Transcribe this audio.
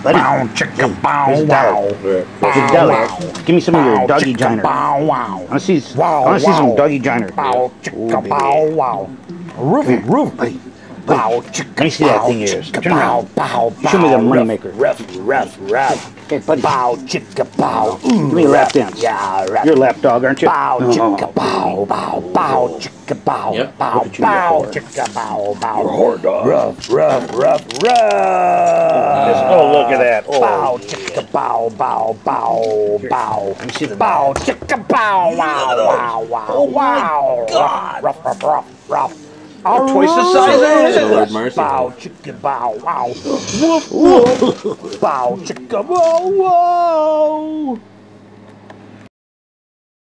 buddy. Bow, chicka, bow, Here's a wow. dollar. Bow, Here's a dollar. wow. Give me some of your Bow, doggy chicka, giner. bow, wow. I want to see Wow, some wow. doggy giner. Bow, chicka, baby. bow, wow. Roof, roof. Buddy. Bow, chicka, Let me see that bow, thing of yours. chicka, Turn bow, around. bow, bow. Show me the money maker. Rough, rough, rough. Hey, buddy. Bow, chicka, bow. Give me a lap dance. Yeah, rap. You're a lap dog, aren't you? Bow, chicka, bow, bow, bow, chicka, bow. Yep. Bow, Look at you, bow, you chicka, bow, bow. You're a whore dog. Rough, rough, rough, rough. Oh, look at that. Oh, Bow, chicka, bow, bow, bow, bow. Let me see the Bow, chicka, bow, wow, wow, wow, Oh my wow. God. Rough, rough, rough, rough. Twice the size of Lord it. mercy. Bow, chicka, bow, wow. Woof, woof. Bow, chicka, whoa, whoa.